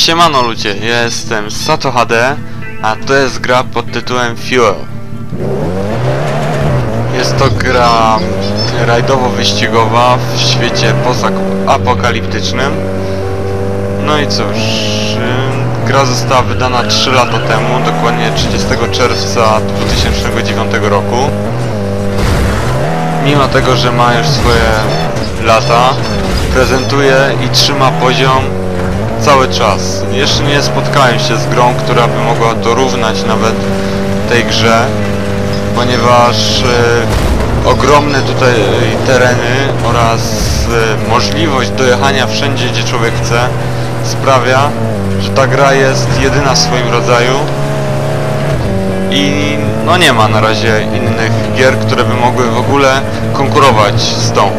Siemano ludzie, ja jestem Sato HD, a to jest gra pod tytułem Fuel. Jest to gra rajdowo-wyścigowa w świecie postapokaliptycznym. No i cóż, gra została wydana 3 lata temu, dokładnie 30 czerwca 2009 roku. Mimo tego, że ma już swoje lata, prezentuje i trzyma poziom cały czas. Jeszcze nie spotkałem się z grą, która by mogła dorównać nawet tej grze, ponieważ ogromne tutaj tereny oraz możliwość dojechania wszędzie, gdzie człowiek chce, sprawia, że ta gra jest jedyna w swoim rodzaju i no nie ma na razie innych gier, które by mogły w ogóle konkurować z tą.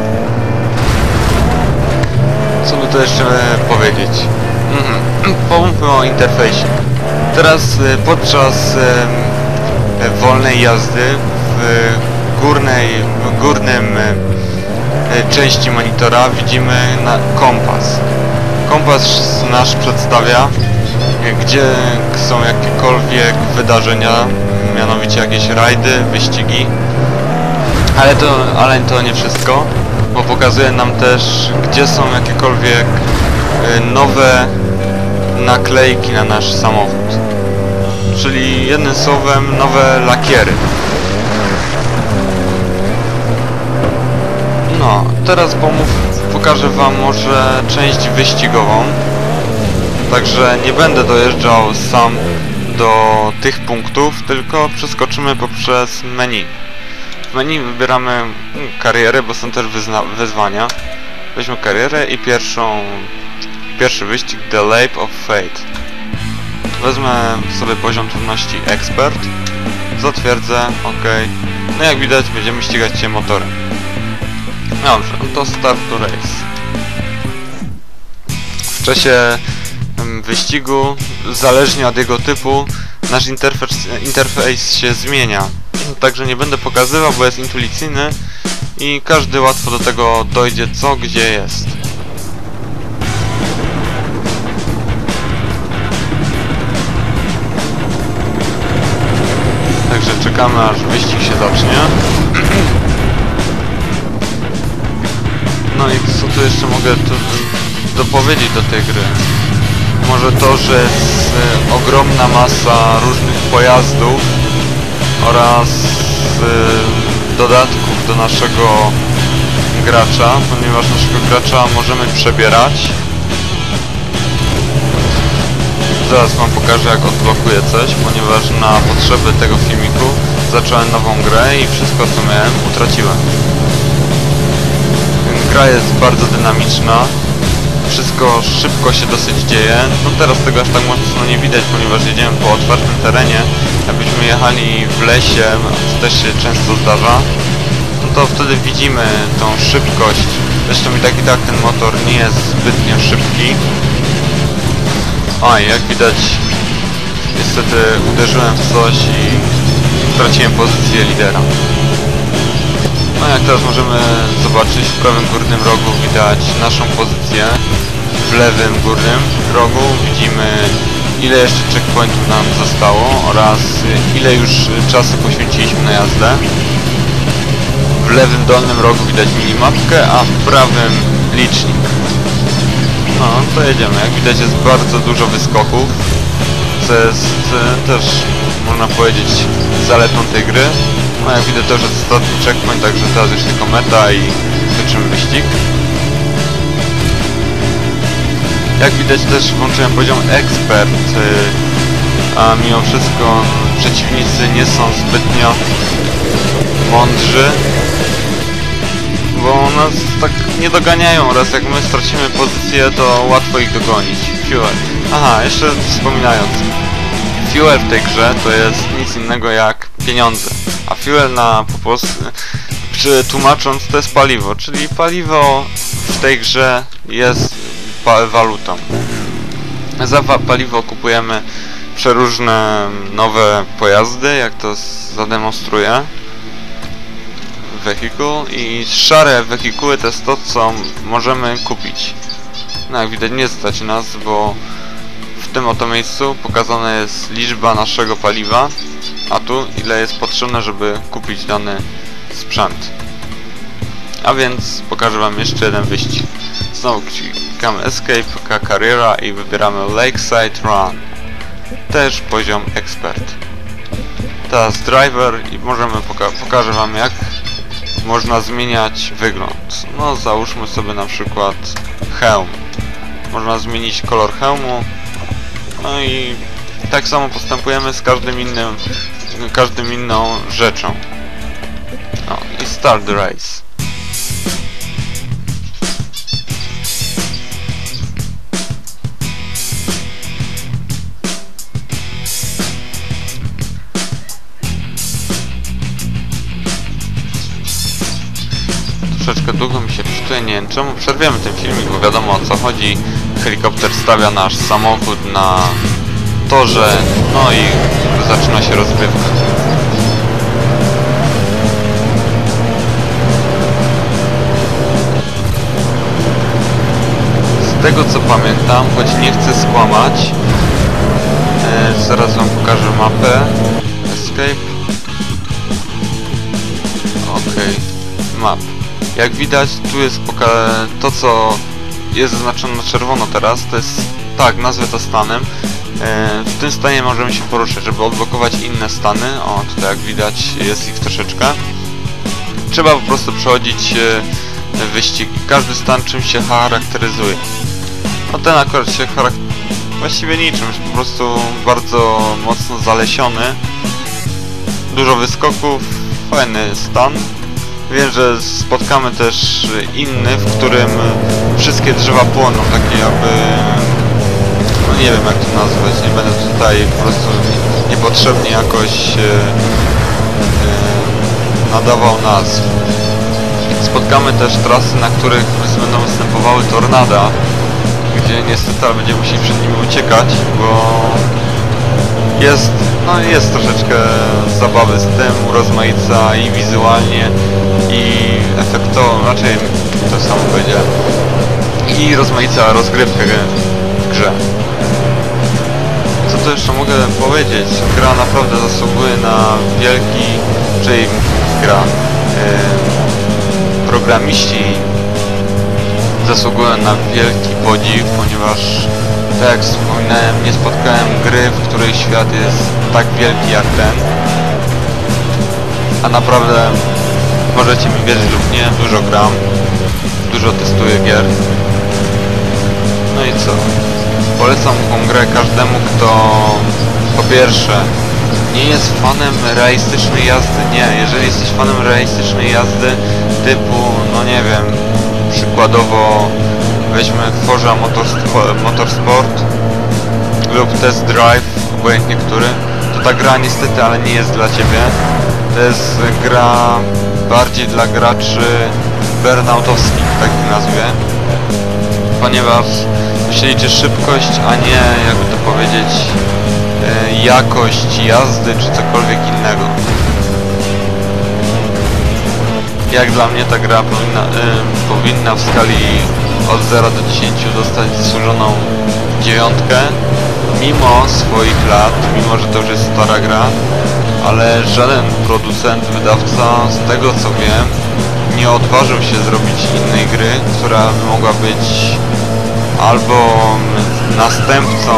Co by to jeszcze powiedzieć? Pomówmy o interfejsie. Teraz podczas wolnej jazdy w górnym części monitora widzimy kompas. Kompas nasz przedstawia, gdzie są jakiekolwiek wydarzenia, mianowicie jakieś rajdy, wyścigi. Ale to nie wszystko, bo pokazuje nam też, gdzie są jakiekolwiek nowe naklejki na nasz samochód. Czyli jednym słowem nowe lakiery. No, teraz pokażę wam może część wyścigową. Także nie będę dojeżdżał sam do tych punktów, tylko przeskoczymy poprzez menu. W menu wybieramy karierę, bo są też wyzwania. Weźmy karierę i pierwszy wyścig The Leap of Fate. Wezmę sobie poziom trudności Expert. Zatwierdzę, OK. No jak widać będziemy ścigać się motorem. Dobrze, to Start to Race. W czasie wyścigu, zależnie od jego typu, nasz interfejs się zmienia. Także nie będę pokazywał, bo jest intuicyjny i każdy łatwo do tego dojdzie, co gdzie jest. Także czekamy, aż wyścig się zacznie. No i co tu jeszcze mogę dopowiedzieć do tej gry? Może to, że jest ogromna masa różnych pojazdów oraz dodatków do naszego gracza, ponieważ naszego gracza możemy przebierać. Zaraz wam pokażę, jak odblokuję coś, ponieważ na potrzeby tego filmiku zacząłem nową grę i wszystko, co miałem, utraciłem. Gra jest bardzo dynamiczna, wszystko szybko się dosyć dzieje. No teraz tego aż tak mocno nie widać, ponieważ jedziemy po otwartym terenie. Jakbyśmy jechali w lesie, co też się często zdarza, no to wtedy widzimy tą szybkość. Zresztą i tak ten motor nie jest zbytnio szybki. O, i jak widać, niestety uderzyłem w coś i straciłem pozycję lidera. No jak teraz możemy zobaczyć, w prawym górnym rogu widać naszą pozycję, w lewym górnym rogu widzimy, ile jeszcze checkpointów nam zostało oraz ile już czasu poświęciliśmy na jazdę. W lewym dolnym rogu widać minimapkę, a w prawym licznik. No to jedziemy. Jak widać, jest bardzo dużo wyskoków, co jest też, można powiedzieć, zaletą tej gry. No jak widać, to już jest ostatni checkpoint, także teraz już tylko meta i kończymy wyścig. Jak widać, też włączyłem poziom Expert, a mimo wszystko przeciwnicy nie są zbytnio mądrzy, bo nas tak nie doganiają oraz jak my stracimy pozycję, to łatwo ich dogonić. Fuel. Aha, jeszcze wspominając, fuel w tej grze to jest nic innego jak pieniądze, a fuel po polsku, tłumacząc, to jest paliwo, czyli paliwo w tej grze jest walutą. Za paliwo kupujemy przeróżne nowe pojazdy, jak to zademonstruję. Wehikuł i szare wehikuły to jest to, co możemy kupić. No jak widać, nie stać nas, bo w w tym oto miejscu pokazana jest liczba naszego paliwa, a tu ile jest potrzebne, żeby kupić dany sprzęt. A więc pokażę wam jeszcze jeden wyścig. Znowu klikamy Escape, Carriera i wybieramy Lakeside Run. Też poziom Expert. Teraz Driver i pokażę wam, jak można zmieniać wygląd. No załóżmy sobie na przykład hełm. Można zmienić kolor hełmu. No i tak samo postępujemy z każdym inną rzeczą. No i Start the Race. Troszeczkę długo mi się wczytuje, nie wiem czemu przerwiemy ten filmik, bo wiadomo o co chodzi. Helikopter stawia nasz samochód na torze, no i zaczyna się rozgrywka. Z tego co pamiętam, choć nie chcę skłamać, zaraz wam pokażę mapę. Escape. Okej. Map. Jak widać, tu jest to, co jest zaznaczone na czerwono teraz, to jest, tak, nazwę to stanem. W tym stanie możemy się poruszać, żeby odblokować inne stany. O, tutaj jak widać jest ich troszeczkę. Trzeba po prostu przechodzić wyścig. Każdy stan czym się charakteryzuje. No ten akurat się właściwie niczym, jest po prostu bardzo mocno zalesiony. Dużo wyskoków, fajny stan. Wiem, że spotkamy też inny, w którym wszystkie drzewa płoną, takie jakby... no nie wiem jak to nazwać, nie będę tutaj po prostu niepotrzebnie jakoś nadawał nazw. Spotkamy też trasy, na których będą występowały tornada, gdzie niestety będziemy musieli przed nimi uciekać, bo jest troszeczkę zabawy z tym, urozmaica i wizualnie, i efektowo, raczej to samo powiedziałem, i rozmaica rozgrywkę w grze. Co to jeszcze mogę powiedzieć? Gra naprawdę zasługuje na wielki, czyli programiści zasługują na wielki podziw, ponieważ tak jak wspominałem, nie spotkałem gry, w której świat jest tak wielki jak ten. A naprawdę, możecie mi wierzyć lub nie, dużo gram, dużo testuję gier. No i co? Polecam tą grę każdemu, kto po pierwsze nie jest fanem realistycznej jazdy. Nie, jeżeli jesteś fanem realistycznej jazdy typu, no nie wiem, przykładowo weźmy Forza Motorsport lub Test Drive, obojętnie który, to ta gra niestety, ale nie jest dla ciebie. To jest gra bardziej dla graczy burnoutowskich, tak nazwie, ponieważ się liczy szybkość, a nie, jakby to powiedzieć, jakość jazdy czy cokolwiek innego. Jak dla mnie ta gra powinna w skali od 0 do 10 dostać zasłużoną 9, mimo swoich lat, mimo że to już jest stara gra, ale żaden producent, wydawca, z tego co wiem, nie odważył się zrobić innej gry, która by mogła być albo następcą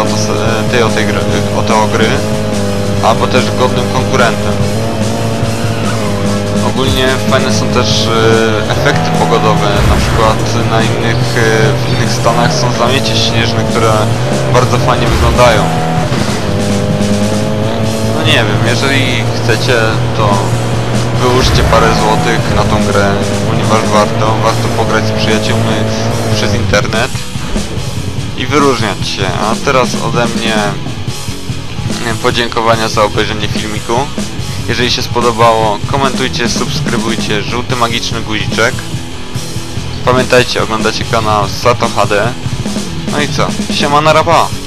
tej gry, albo też godnym konkurentem. Ogólnie fajne są też efekty pogodowe, na przykład w innych stanach są zamiecie śnieżne, które bardzo fajnie wyglądają. No nie wiem, jeżeli chcecie, to wyłóżcie parę złotych na tą grę, ponieważ warto pograć z przyjaciółmi przez internet i wyróżniać się. A teraz ode mnie podziękowania za obejrzenie filmiku. Jeżeli się spodobało, komentujcie, subskrybujcie, żółty magiczny guziczek. Pamiętajcie, oglądacie kanał Sato HD. No i co? Siema na rapa!